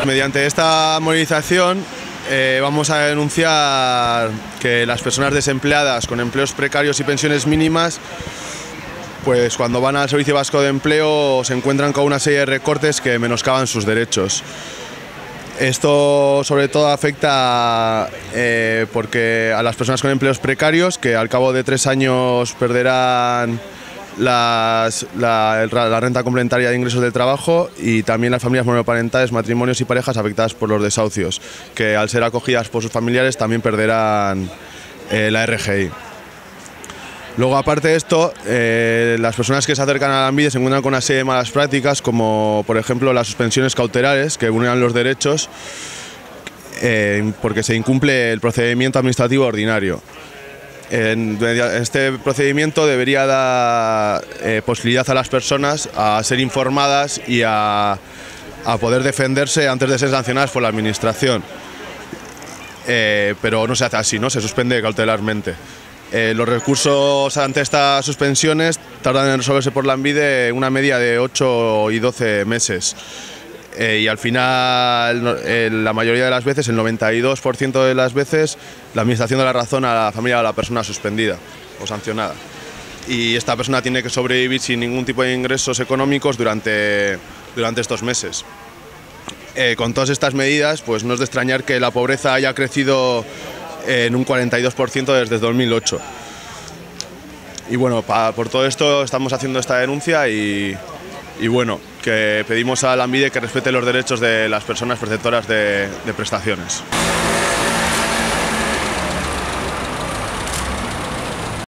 Mediante esta movilización vamos a denunciar que las personas desempleadas con empleos precarios y pensiones mínimas, pues cuando van al Servicio Vasco de Empleo se encuentran con una serie de recortes que menoscaban sus derechos. Esto sobre todo afecta porque a las personas con empleos precarios, que al cabo de 3 años perderán la renta complementaria de ingresos de trabajo, y también las familias monoparentales, matrimonios y parejas afectadas por los desahucios, que al ser acogidas por sus familiares también perderán la RGI. Luego, aparte de esto, las personas que se acercan a Lanbide se encuentran con una serie de malas prácticas, como por ejemplo las suspensiones cautelares, que vulneran los derechos porque se incumple el procedimiento administrativo ordinario. Este procedimiento debería dar posibilidad a las personas a ser informadas y a poder defenderse antes de ser sancionadas por la administración. Pero no se hace así, ¿no? Se suspende cautelarmente. Los recursos ante estas suspensiones tardan en resolverse por Lanbide una media de 8 y 12 meses. Y al final, la mayoría de las veces, el 92% de las veces, la administración da la razón a la familia o a la persona suspendida o sancionada. Y esta persona tiene que sobrevivir sin ningún tipo de ingresos económicos durante estos meses. Con todas estas medidas, pues no es de extrañar que la pobreza haya crecido en un 42% desde 2008. Y bueno, por todo esto estamos haciendo esta denuncia y bueno, que pedimos a Lanbide que respete los derechos de las personas perceptoras de prestaciones.